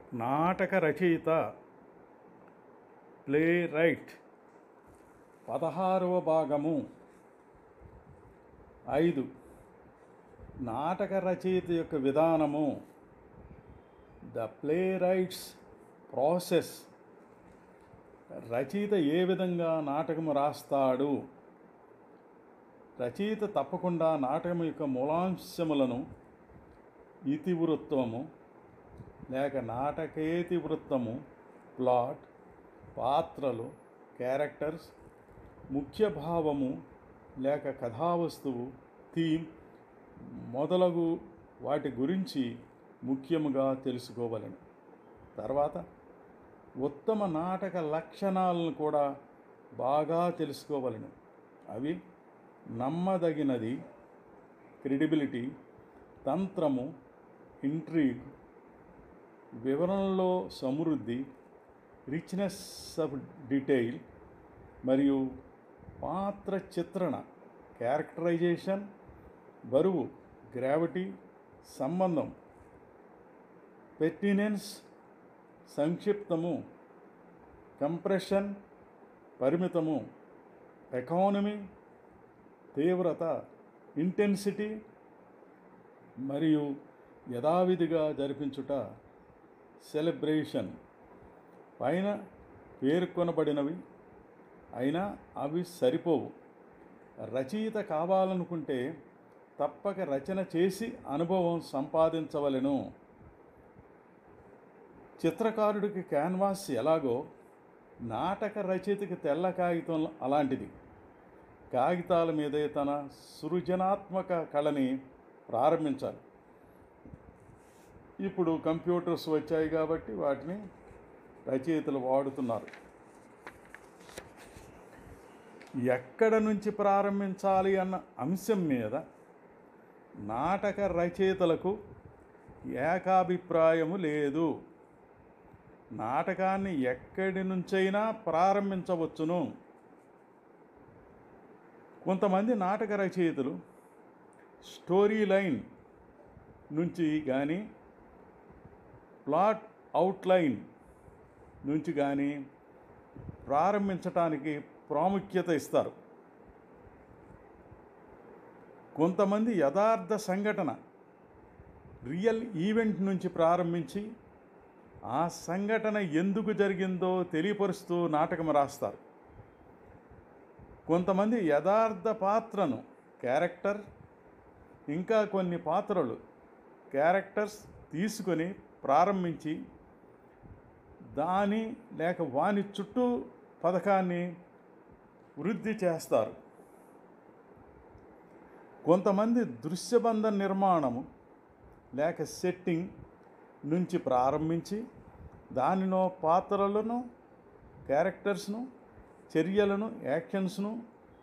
నాటక రచయిత play right 16వ భాగము 5 నాటక రచయిత యొక్క విధానము ద ప్లే రైట్స్ ప్రాసెస్. రచయిత ఏ విధంగా నాటకము రాస్తాడు? రచయిత తప్పకుండా నాటకం యొక్క మూలాంశములను ఇతివృత్తము లేక నాటకేతివృత్తము, ప్లాట్, పాత్రలు, క్యారెక్టర్స్, ముఖ్య భావము లేక కథావస్తువు, థీమ్ మొదలగు వాటి గురించి ముఖ్యముగా తెలుసుకోవలను. తర్వాత ఉత్తమ నాటక లక్షణాలను కూడా బాగా తెలుసుకోవలను. అవి నమ్మదగినది, క్రెడిబిలిటీ, తంత్రము, ఇంట్రీగ్, వివరణలో సమృద్ధి, రిచ్నెస్ ఆఫ్ డీటెయిల్ మరియు పాత్ర చిత్రణ, క్యారెక్టరైజేషన్, బరువు, గ్రావిటీ, సంబంధం, పెర్టినెన్స్, సంక్షిప్తము, కంప్రెషన్, పరిమితము, ఎకానమీ, తీవ్రత, ఇంటెన్సిటీ మరియు యథావిధిగా జరిపించుట, సెలబ్రేషన్. పైన పేర్కొనబడినవి అయినా అవి సరిపోవు. రచయిత కావాలనుకుంటే తప్పక రచన చేసి అనుభవం సంపాదించవలెను. చిత్రకారుడికి క్యాన్వాస్ ఎలాగో నాటక రచయితకి తెల్ల కాగితం అలాంటిది. కాగితాల మీదే తన సృజనాత్మక కళని ప్రారంభించాలి. ఇప్పుడు కంప్యూటర్స్ వచ్చాయి కాబట్టి వాటిని రచయితలు వాడుతున్నారు. ఎక్కడ నుంచి ప్రారంభించాలి అన్న అంశం మీద నాటక రచయితలకు ఏకాభిప్రాయము లేదు. నాటకాన్ని ఎక్కడి నుంచైనా ప్రారంభించవచ్చును. కొంతమంది నాటక రచయితలు స్టోరీ లైన్ నుంచి కానీ ప్లాట్ అవుట్లైన్ నుంచి కానీ ప్రారంభించటానికి ప్రాముఖ్యత ఇస్తారు. కొంతమంది యథార్థ సంఘటన, రియల్ ఈవెంట్ నుంచి ప్రారంభించి ఆ సంఘటన ఎందుకు జరిగిందో తెలియపరుస్తూ నాటకం రాస్తారు. కొంతమంది యథార్థ పాత్రను, క్యారెక్టర్, ఇంకా కొన్ని పాత్రలు, క్యారెక్టర్స్ తీసుకొని ప్రారంభించి దాని లేక వాని చుట్టూ పథకాన్ని వృద్ధి చేస్తారు. కొంతమంది దృశ్యబంధ నిర్మాణము లేక సెట్టింగ్ నుంచి ప్రారంభించి దానిలో పాత్రలను, క్యారెక్టర్స్ను, చర్యలను, యాక్షన్స్ను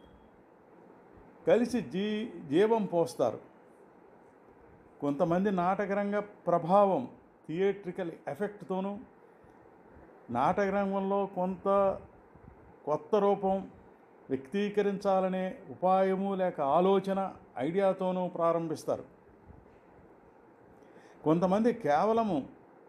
కలిసి జీవం పోస్తారు. కొంతమంది నాటకరంగ ప్రభావం, థియేట్రికల్ ఎఫెక్ట్తోనూ, నాటకరంగంలో కొత్త రూపం వ్యక్తీకరించాలనే ఉపాయము లేక ఆలోచన, ఐడియాతోనూ ప్రారంభిస్తారు. కొంతమంది కేవలము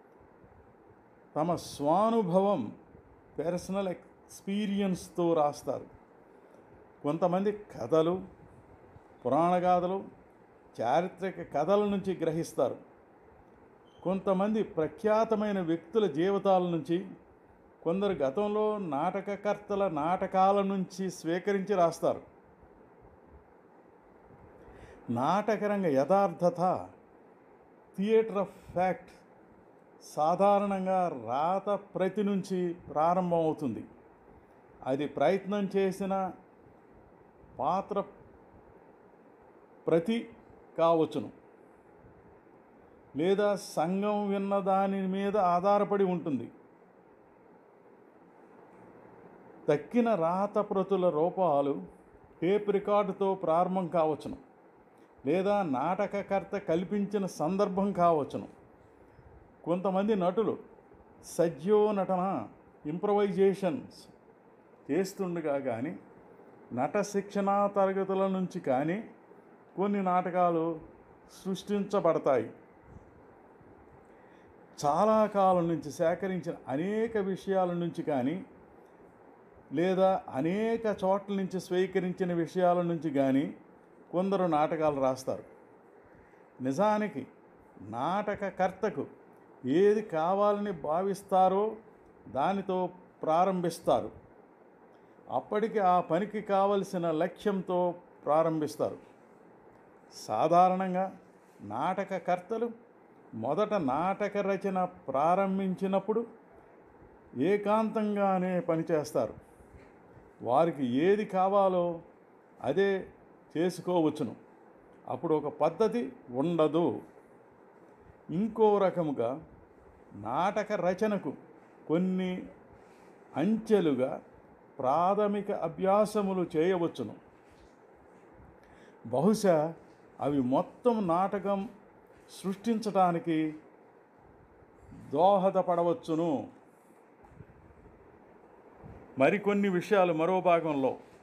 తమ స్వానుభవం, పర్సనల్ ఎక్స్పీరియన్స్తో రాస్తారు. కొంతమంది కథలు, పురాణగాథలు, చారిత్రక కథల నుంచి గ్రహిస్తారు. కొంతమంది ప్రఖ్యాతమైన వ్యక్తుల జీవితాల నుంచి, కొందరు గతంలో నాటకకర్తల నాటకాల నుంచి స్వీకరించి రాస్తారు. నాటకరంగ యథార్థత, థియేటర్ ఆఫ్ ఫ్యాక్ట్ సాధారణంగా రాత ప్రతి నుంచి ప్రారంభమవుతుంది. అది ప్రయత్నం చేసిన పాత్ర ప్రతి కావచ్చును, లేదా సంఘం విన్న దాని మీద ఆధారపడి ఉంటుంది. తక్కిన రాతప్రతుల రూపాలు టేప్ రికార్డుతో ప్రారంభం కావచ్చును, లేదా నాటకకర్త కల్పించిన సందర్భం కావచ్చును. కొంతమంది నటులు సజ్జోనటన, ఇంప్రవైజేషన్స్ చేస్తుండగా కానీ, నట శిక్షణా తరగతుల నుంచి కానీ కొన్ని నాటకాలు సృష్టించబడతాయి. చాలా కాలం నుంచి సేకరించిన అనేక విషయాల నుంచి కానీ లేదా అనేక చోట్ల నుంచి స్వీకరించిన విషయాల నుంచి కానీ కొందరు నాటకాలు రాస్తారు. నిజానికి నాటకకర్తకు ఏది కావాలని భావిస్తారో దానితో ప్రారంభిస్తారు. అప్పటికి ఆ పనికి కావలసిన లక్ష్యంతో ప్రారంభిస్తారు. సాధారణంగా నాటకకర్తలు మొదట నాటక రచన ప్రారంభించినప్పుడు ఏకాంతంగానే పనిచేస్తారు. వారికి ఏది కావాలో అదే చేసుకోవచ్చును. అప్పుడు ఒక పద్ధతి ఉండదు. ఇంకో రకముగా నాటక రచనకు కొన్ని అంచెలుగా ప్రాథమిక అభ్యాసములు చేయవచ్చును. బహుశా అవి మొత్తం నాటకం సృష్టించడానికి దోహదపడవచ్చును. మరికొన్ని విషయాలు మరో భాగంలో